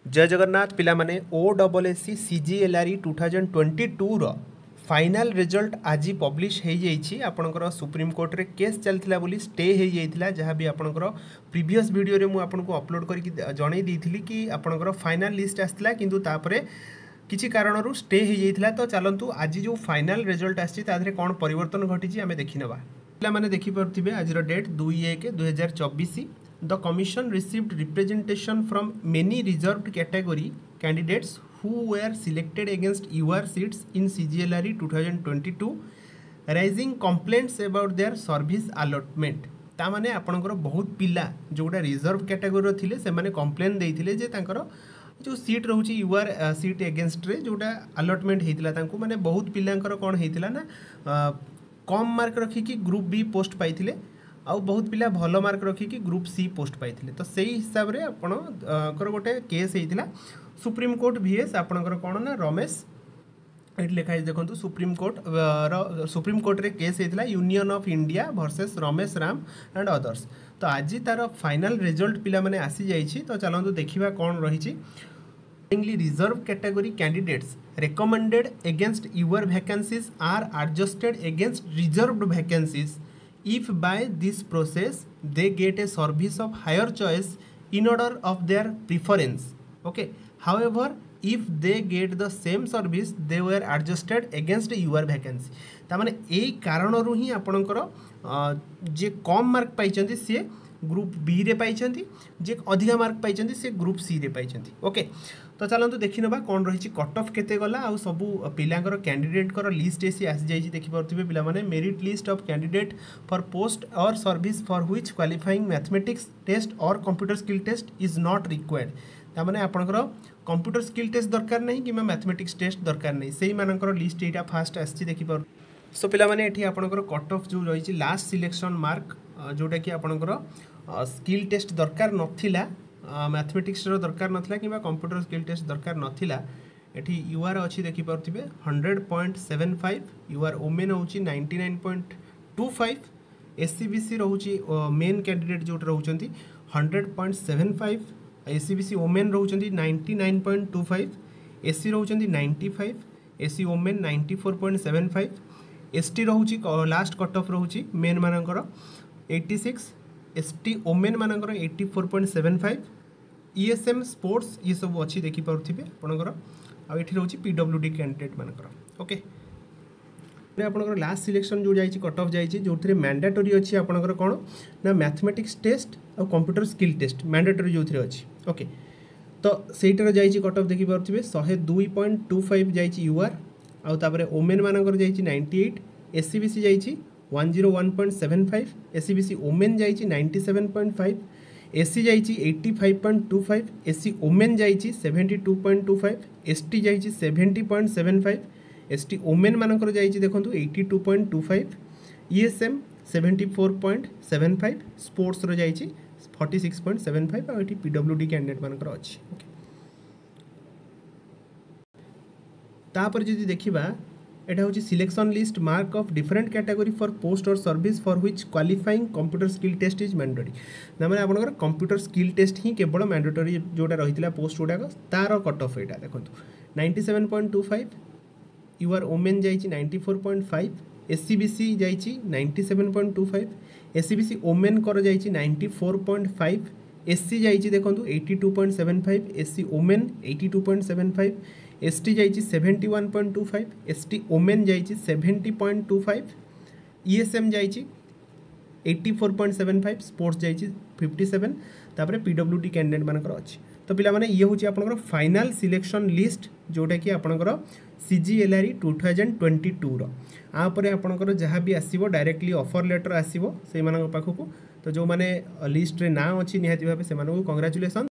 जय जगन्नाथ पिला माने OSSC CGLRE 2022 फाइनल रिजल्ट आज पब्लिश हो जाइए। आपणकर सुप्रीम कोर्ट रे केस चलता बोली स्टे हो जाता जहाँ भी आपणकर प्रीवियस वीडियो रे मुझे आपको अपलोड करके जन दी कि आपणकर फाइनल लिस्ट आसला किंतु तापरे किसी कारणरू स्टे हो जाता। तो चलतु आज जो फाइनल रिजल्ट आसी कौन परिवर्तन घटी आम देखी नवा। पिला देखिपे आज date 2/1/2024 the commission received representation from many reserved category candidates who were selected against UR seats in CGLRE 2022 raising complaints about their service allotment। ता माने आपणकर बहुत पिला जोटा रिजर्व कैटेगरी थिले से माने कंप्लेन देइथिले जे तांकर जो सीट रहउची UR सीट एगेंस्ट रे जोटा अलॉटमेंट हेतिला तांको माने बहुत पिलांकर कोन हेतिला ना कम मार्क रखी कि ग्रुप बी पोस्ट पाइथिले आउ बहुत पिला भल मार्क रखी कि ग्रुप सी पोस्ट पाइथिले। तो सही हिसाब रे आपणकर गोटे केस हेतिला सुप्रीम कोर्ट VS आपणकर कोन ना रमेश एट लिखा है देखो सुप्रीम कोर्ट रे केस हेतिला union of India versus Ramesh Ram and others. तो आज तार फाइनल रिजल्ट पिला माने आसी जाइछि। तो चलंतु देखिबा कोन रहिछि। Reserve category candidates recommended against your vacancies are adjusted against reserved vacancies if by this process they get a service of higher choice in order of their preference। okay, however if they get the same service they were adjusted against your vacancy। तामाने एई कारणरू ही आपणकर जे कम mark पाइचंती से group B रे पाइचंती, जे अधिका mark पाइचंती से ग्रुप सी रे पाइचंती। ओके, तो चलतु देखि नबा कोन रहिछि कट ऑफ केते गला आ सबु पिलांकर कैंडिडेट कर लिस्ट एसी आसी जाइछि। देखि परथिबे पिला माने merit list of candidate for post or service for which qualifying mathematics test or computer skill test is not required. ता माने आपनकर कंप्यूटर स्किल टेस्ट दरकार नहीं कि मैथमेटिक्स टेस्ट दरकार नहीं, सेही मानकर लिस्ट एटा फास्ट आछि देखि पर। सो पिला माने एठी आपनकर कट ऑफ जो रहिछि लास्ट सिलेक्शन मार्क जोटा कि आपनकर स्किल टेस्ट दरकार नथिला, मैथमेटिक्स दरकार नथिला कि कंप्यूटर स्किल टेस्ट दरकार नथिला। एठी यूआर अछि देखि परथिबे 100.75, यूआर ओमेन होछि 99.25, एससीबीसी रहउछि मेन कैंडिडेट जोट रहउचंती 100.75, एससीबीसी ओमेन रहउचंती 99.25, एससी रहउचंती 95, एससी ओमेन 94.75, एसटी रहउछि लास्ट कट ऑफ रहउछि मेन मानकर 86, एसटी ओमेन मानकर 84.75, ईएसएम स्पोर्ट्स ये सब अच्छी देखि पारथिबे आपनकर। आ एठी रहउछि पीडब्ल्यूडी कैंडिडेट मानकर। ओके, आपनकर लास्ट सिलेक्शन जो जाइछि कट ऑफ जाइछि जोथरे मैंडेटरी अछि आपनकर कोन ना mathematics test or computer skill test mandatory जोथरे अछि। ओके, तो सेइटर जाइछि कट ऑफ देखि पारथिबे 102.25 जाइछि यूआर आ तापरे ओमेन मानकर जाइछि 98, एससीबीसी जाइछि 101.75, एससीबीसी ओमेन जाइछि 97.5, एससी जाइछि 85.25, एससी ओमेन जाइछि 72.25, एसटी जाइछि 70.75, एसटी ओमेन मानकर जाइछि देखंतु 82.25, ईएसएम 74.75, स्पोर्ट्स रो जाइछि 46.75 आ एठी पीडब्ल्यूडी कैंडिडेट मानकर अछि। ओके, तापर जदि देखिबा एटा होची selection list mark of different category for post or service for which qualifying computer skill test is mandatory. ना माने आपनकर कंप्यूटर स्किल टेस्ट ही केवल मैंडेटरी जोटा रहितला पोस्ट गुडाक तार कट ऑफ एटा देखंतु 97.25, यूआर ओमेन जाइछि 94.5, एससीबीसी जाइछि 97.25, एससीबीसी ओमेन कर जाइछि 94.5, एससी जाइछि देखंतु 82.75, एससी ओमेन 82.75, एसटी जाइछि 71.25, एसटी ओमेन जाइछि 70.25, ईएसएम जाइछि 84.75, स्पोर्ट्स जाइछि 57, तापरे पीडब्ल्यूडी कैंडिडेट मानकर अछि। तो पिला माने ये होछि आपनकर फाइनल सिलेक्शन लिस्ट जोटा कि आपनकर CGLRE 2022 रो आ परे आपनकर जहाँ भी आसीबो डायरेक्टली ऑफर लेटर आसीबो से मानक पाखकु। तो जो माने लिस्ट रे ना अछि निहाती भाबे से मानकु कांग्रेचुलेशन।